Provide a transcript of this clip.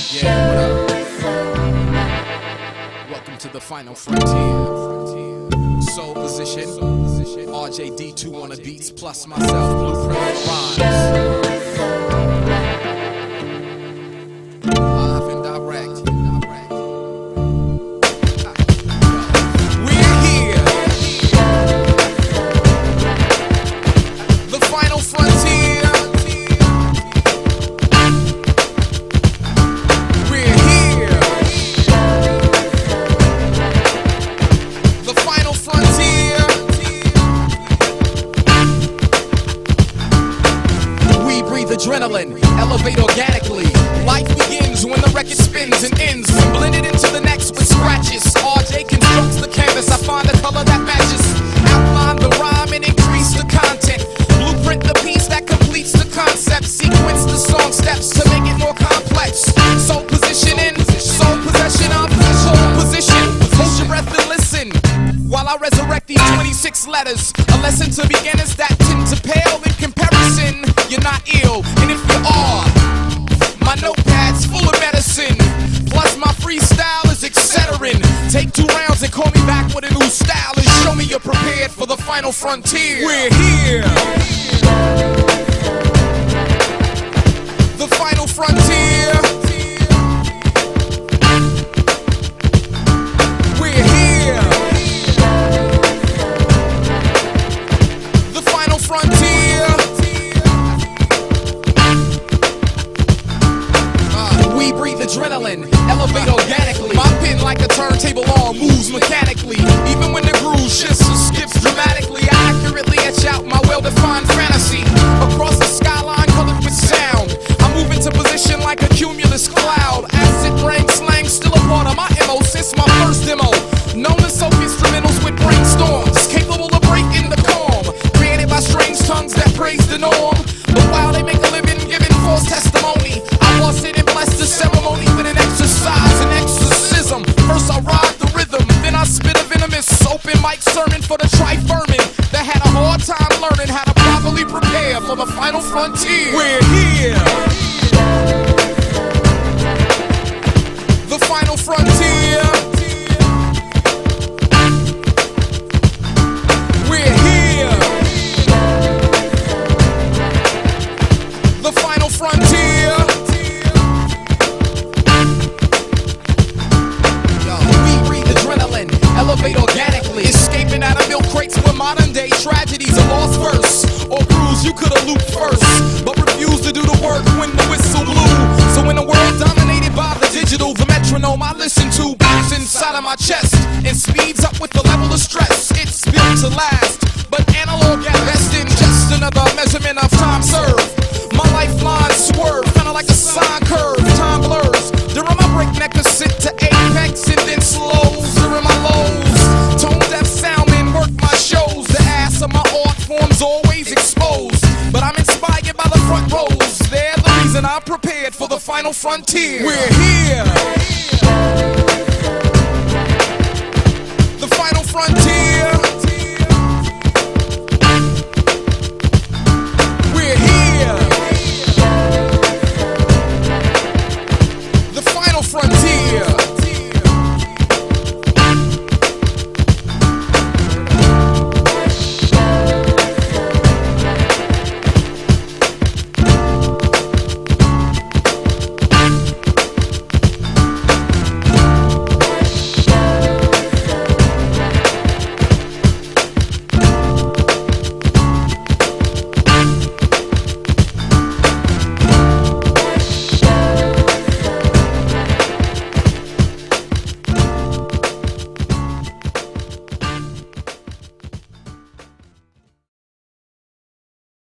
Yeah, what up? Welcome to the final frontier. Soul position, RJD2 on the beats, plus myself, Blueprint Rhymes. Live and direct. We're here. The final frontier. Adrenaline, elevate organically. Life begins when the record spins and ends when blended into the next with scratches. RJ constructs the canvas, I find the color that matches. Outline the rhyme and increase the content. Blueprint the piece that completes the concept. Sequence the song steps to make it more complex. Soul positioning, soul possession of soul position. Hold your breath and listen while I resurrect these 26 letters. A lesson to beginners that tend to pale in comparison. You're not ill, and if you are, my notepad's full of medicine. Plus my freestyle is etc. Take 2 rounds and call me back with a new style and show me you're prepared for the final frontier. We're here. The final frontier. We're here. The final frontier. Adrenaline, elevate organically. My pen like a turntable arm moves mechanically. Even when the groove shifts or skips dramatically, I accurately etch out my well-defined fantasy. Across the skyline colored with sound, I move into position like a cumulus cloud. Acid rain slang still a part of my MO since my first demo. Known as soap instrumentals with brainstorms, capable of breaking the calm. Created by strange tongues that praise the norm. But while they make a living giving false testimony, I was it and blessed the ceremony with an exercise and exorcism. First I ride the rhythm, then I spit a venomous open mic sermon for the tri-vermin that had a hard time learning how to properly prepare for the final frontier. We're here. The final frontier. We're here. The final frontier. Elevate organically, escaping out of milk crates with modern day tragedies. A lost verse or cruise you could have looped first, but refused to do the work when the whistle blew. So in a world dominated by the digital, the metronome I listen to beats inside of my chest and speeds up with the level of stress. It's built to last, but analog at best in just another measurement of time served. My lifeline swerve, kinda like a sine curve. Time blurs during my breakneck ascent to apex and then slows during my lows. Tone deaf soundmen work my shows. The ass of my art form's always exposed, but I'm inspired by the front rows. They're the reason I'm prepared for the final frontier. We're here. The final frontier.